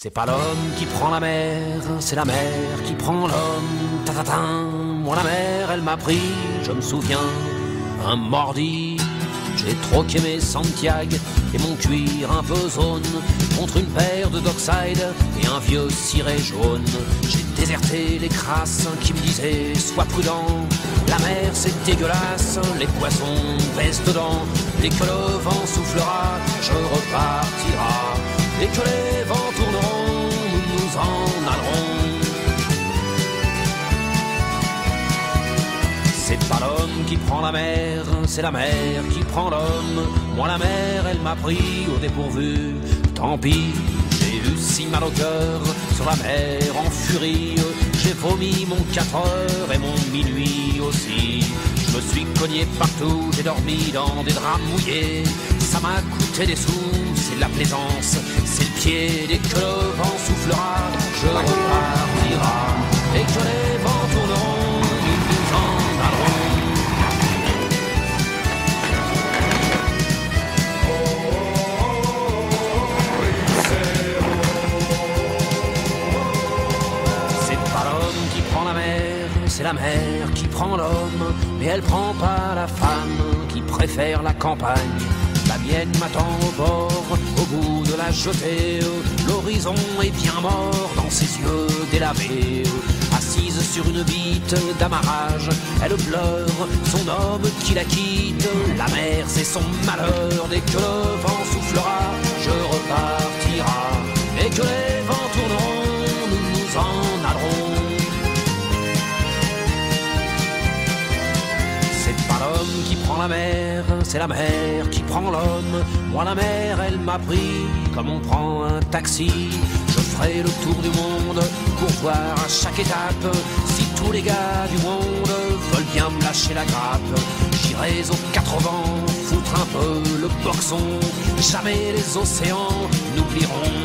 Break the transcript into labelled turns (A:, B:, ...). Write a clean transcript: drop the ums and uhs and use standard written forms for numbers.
A: C'est pas l'homme qui prend la mer, c'est la mer qui prend l'homme. Tatatin, moi la mer, elle m'a pris, je me souviens, un mordi. J'ai troqué mes Santiago et mon cuir un peu zone contre une paire de Dockside et un vieux ciré jaune. J'ai déserté les crasses qui me disaient sois prudent, la mer c'est dégueulasse, les poissons pèsent dedans. Dès que le vent soufflera, je repartira. Et que les vents tourneront, nous nous en allerons. C'est pas l'homme qui prend la mer, c'est la mer qui prend l'homme. Moi la mer, elle m'a pris au dépourvu. Tant pis, j'ai eu si mal au cœur sur la mer en furie. J'ai vomi mon 4 heures et mon minuit aussi. Je me suis cogné partout, j'ai dormi dans des draps mouillés. Ça m'a coûté des sous, c'est de la plaisance, c'est le pied. Dès que le vent soufflera, je repartira. Et que les vents tourneront, nous nous en allerons. C'est pas l'homme qui prend la mer, c'est la mer qui prend l'homme. Mais elle prend pas la femme qui préfère la campagne. La mienne m'attend au bord, au bout de la jetée. L'horizon est bien mort dans ses yeux délavés. Assise sur une bite d'amarrage, elle pleure son homme qui la quitte. La mer c'est son malheur, dès que le vent soufflera, je repartira. Et que les vents tourneront, nous nous en allerons. C'est pas l'homme qui prend la mer, c'est la mer qui prend l'homme. Moi la mer, elle m'a pris comme on prend un taxi. Je ferai le tour du monde pour voir à chaque étape si tous les gars du monde veulent bien me lâcher la grappe. J'irai aux 4 vents, foutre un peu le boxon. Jamais les océans n'oublieront